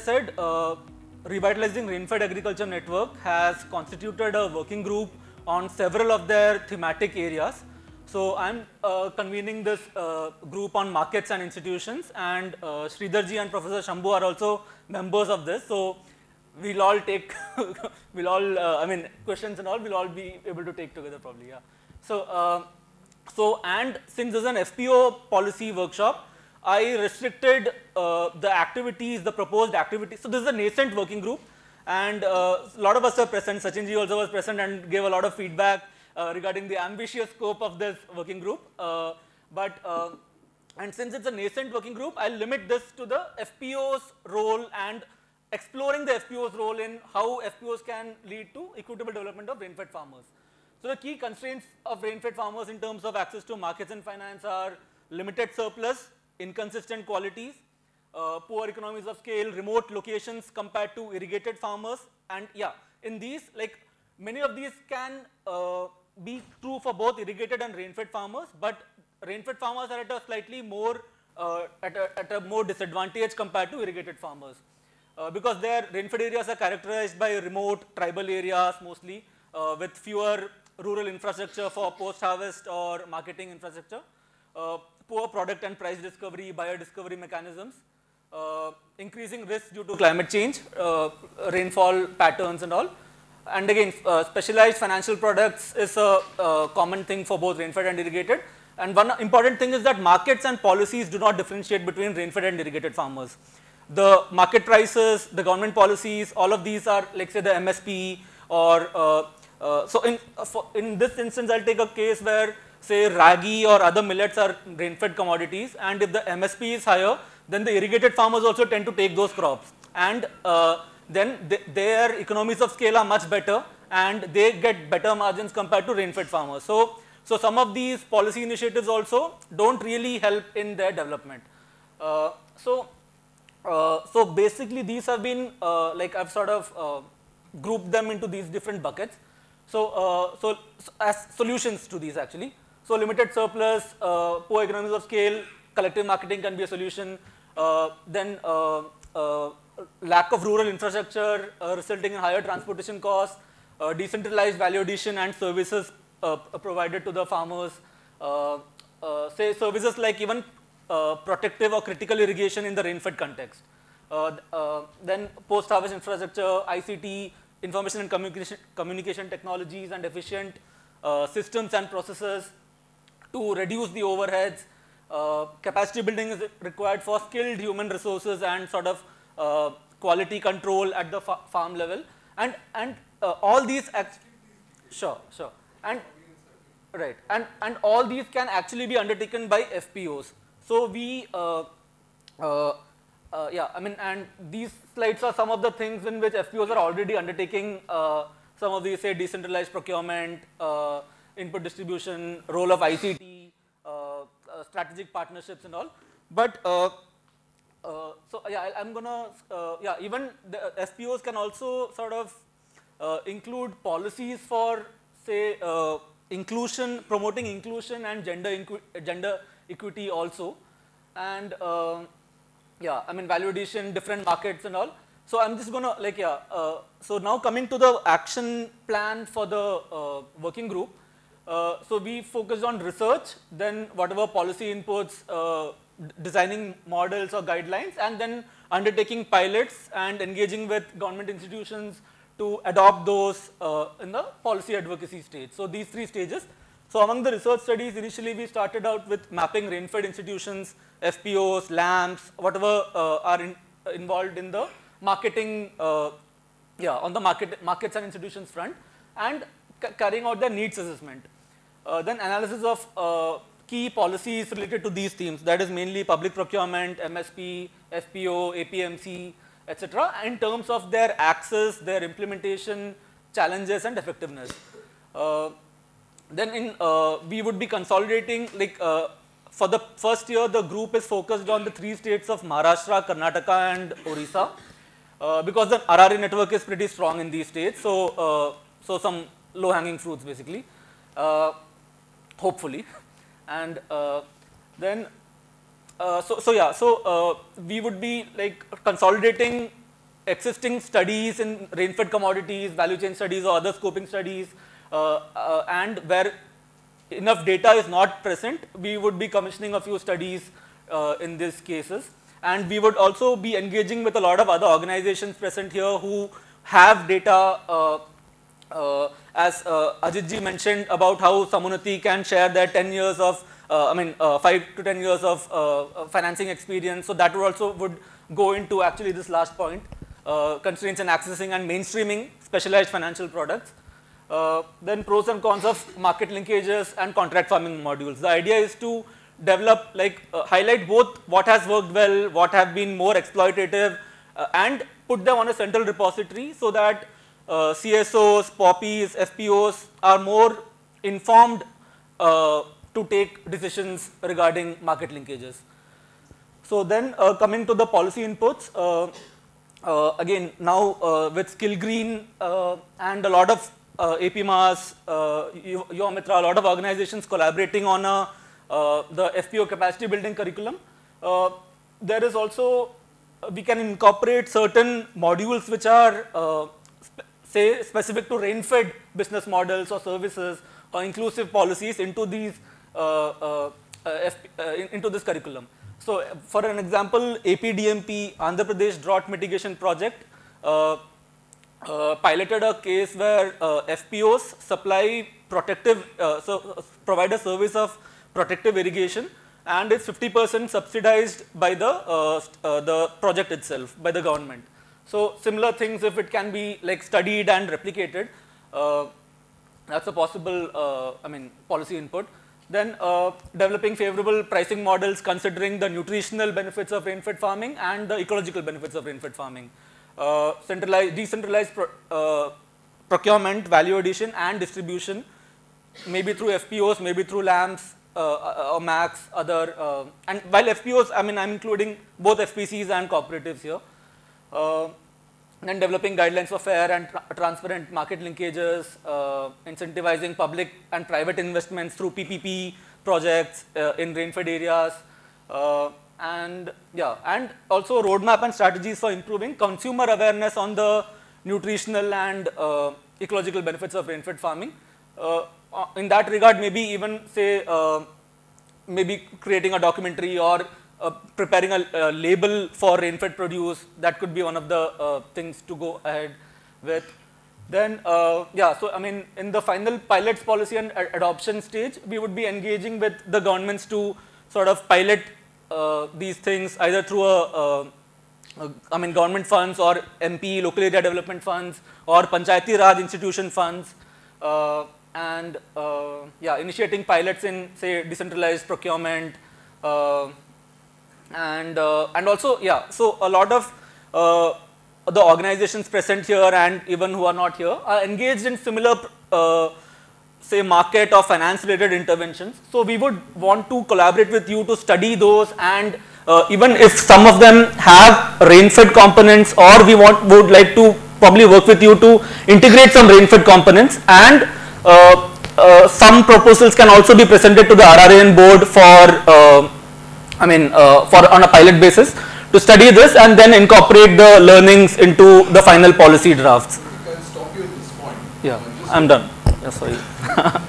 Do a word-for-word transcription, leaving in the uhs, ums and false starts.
said, uh, Revitalizing Rainfed Agriculture Network has constituted a working group on several of their thematic areas. So I'm uh, convening this uh, group on markets and institutions, and uh, Sridharji and Professor Shambhu are also members of this. So we'll all take, we'll all, uh, I mean, questions and all, we'll all be able to take together probably, yeah. So, uh, so and since there's an F P O policy workshop, I restricted uh, the activities, the proposed activities. So this is a nascent working group, and uh, a lot of us are present. Sachinji also was present and gave a lot of feedback uh, regarding the ambitious scope of this working group. Uh, but uh, and since it's a nascent working group, I'll limit this to the F P O's role and exploring the F P O's role in how F P Os can lead to equitable development of rain-fed farmers. So the key constraints of rain-fed farmers in terms of access to markets and finance are limited surplus, inconsistent qualities, uh, poor economies of scale, remote locations compared to irrigated farmers, and yeah, in these, like many of these can uh, be true for both irrigated and rain-fed farmers, but rain-fed farmers are at a slightly more, uh, at, a, at a more disadvantage compared to irrigated farmers, uh, because their rain-fed areas are characterized by remote tribal areas mostly, uh, with fewer rural infrastructure for post-harvest or marketing infrastructure. Uh, poor product and price discovery, buyer discovery mechanisms, uh, increasing risk due to climate change, uh, rainfall patterns and all. And again, uh, specialized financial products is a, a common thing for both rain-fed and irrigated. And one important thing is that markets and policies do not differentiate between rain-fed and irrigated farmers. The market prices, the government policies, all of these are like say the M S P or, uh, uh, so in, uh, for, in this instance, I'll take a case where say ragi or other millets are rain-fed commodities, and if the M S P is higher, then the irrigated farmers also tend to take those crops, and uh, then th their economies of scale are much better, and they get better margins compared to rain-fed farmers. So, so some of these policy initiatives also don't really help in their development. Uh, so, uh, so basically these have been uh, like I've sort of uh, grouped them into these different buckets. So, uh, so, so as solutions to these actually. So limited surplus, uh, poor economies of scale, collective marketing can be a solution. Uh, then uh, uh, lack of rural infrastructure uh, resulting in higher transportation costs, uh, decentralized value addition and services uh, provided to the farmers. Uh, uh, say services like even uh, protective or critical irrigation in the rain-fed context. Uh, uh, then post-harvest infrastructure, I C T, information and communication, communication technologies and efficient uh, systems and processes to reduce the overheads. Uh, capacity building is required for skilled human resources and sort of uh, quality control at the fa farm level, and and uh, all these act sure sure and right and and all these can actually be undertaken by F P Os. So we uh, uh, uh, yeah I mean, and these slides are some of the things in which F P Os are already undertaking. Uh, some of these say decentralized procurement, uh, input distribution, role of I C T, uh, uh, strategic partnerships and all. But uh, uh, so yeah, I, I'm gonna uh, yeah even the F P Os can also sort of uh, include policies for say uh, inclusion, promoting inclusion and gender gender equity also, and uh, yeah I mean value addition, different markets and all. So I'm just gonna like yeah. Uh, so now coming to the action plan for the uh, working group. Uh, so we focused on research, then whatever policy inputs, uh, designing models or guidelines, and then undertaking pilots and engaging with government institutions to adopt those uh, in the policy advocacy stage. So these three stages. So among the research studies, initially we started out with mapping rain-fed institutions, F P Os, LAMPs, whatever uh, are in, uh, involved in the marketing, uh, yeah, on the market, markets and institutions front, and carrying out their needs assessment. Uh, then analysis of uh, key policies related to these themes, that is mainly public procurement, M S P, F P O, A P M C, et cetera, in terms of their access, their implementation, challenges and effectiveness. Uh, then in, uh, we would be consolidating, like uh, for the first year, the group is focused on the three states of Maharashtra, Karnataka and Orissa, uh, because the R R A network is pretty strong in these states. So, uh, so some low hanging fruits basically. Uh, hopefully, and uh, then uh, so so yeah so uh, we would be like consolidating existing studies in rainfed commodities, value chain studies or other scoping studies, uh, uh, and where enough data is not present, we would be commissioning a few studies uh, in these cases. And we would also be engaging with a lot of other organizations present here who have data, uh, uh, as uh, Ajit ji mentioned about how Samunati can share their ten years of, uh, I mean uh, five to ten years of uh, financing experience. So that would also would go into actually this last point, uh, constraints in accessing and mainstreaming specialized financial products. Uh, then pros and cons of market linkages and contract farming modules. The idea is to develop, like uh, highlight both what has worked well, what have been more exploitative, uh, and put them on a central repository so that uh, C S Os, P O P Is, F P Os are more informed uh, to take decisions regarding market linkages. So then uh, coming to the policy inputs, uh, uh, again now uh, with Skill Green uh, and a lot of uh, A P M A S, uh, Yuvamitra, a lot of organizations collaborating on a Uh, the F P O capacity building curriculum. Uh, there is also, uh, we can incorporate certain modules which are uh, spe say specific to rain-fed business models or services or inclusive policies into these uh, uh, uh, F uh, in, into this curriculum. So for an example, A P D M P, Andhra Pradesh Drought Mitigation Project, uh, uh, piloted a case where uh, F P Os supply protective, uh, so uh, provide a service of protective irrigation, and it's fifty percent subsidized by the uh, uh, the project itself, by the government. So similar things, if it can be like studied and replicated, uh, that's a possible uh, I mean policy input. Then uh, developing favorable pricing models considering the nutritional benefits of rain-fed farming and the ecological benefits of rain-fed farming. Uh, centralized, decentralized pro, uh, procurement, value addition and distribution, maybe through F P Os, maybe through LAMPs, Uh, or MACs, other, uh, and while F P Os, I mean, I'm including both F P Cs and cooperatives here. Uh, then developing guidelines for fair and tra transparent market linkages, uh, incentivizing public and private investments through P P P projects uh, in rain-fed areas, uh, and yeah, and also roadmap and strategies for improving consumer awareness on the nutritional and uh, ecological benefits of rain-fed farming. Uh, in that regard, maybe even say, uh, maybe creating a documentary or uh, preparing a, a label for rain-fed produce, that could be one of the uh, things to go ahead with. Then, uh, yeah, so I mean, in the final pilots policy and ad adoption stage, we would be engaging with the governments to sort of pilot uh, these things either through a, a, a, I mean, government funds or M P, local area development funds, or Panchayati Raj institution funds. Uh, and uh, yeah, initiating pilots in say decentralized procurement, uh, and uh, and also yeah, so a lot of uh, the organizations present here and even who are not here are engaged in similar uh, say market or finance related interventions. So we would want to collaborate with you to study those, and uh, even if some of them have rain-fed components, or we want would like to probably work with you to integrate some rain-fed components, and Uh, uh, some proposals can also be presented to the R R A N board for, uh, I mean, uh, for on a pilot basis to study this and then incorporate the learnings into the final policy drafts. We can stop you at this point. Yeah, I'm done. Yeah, sorry.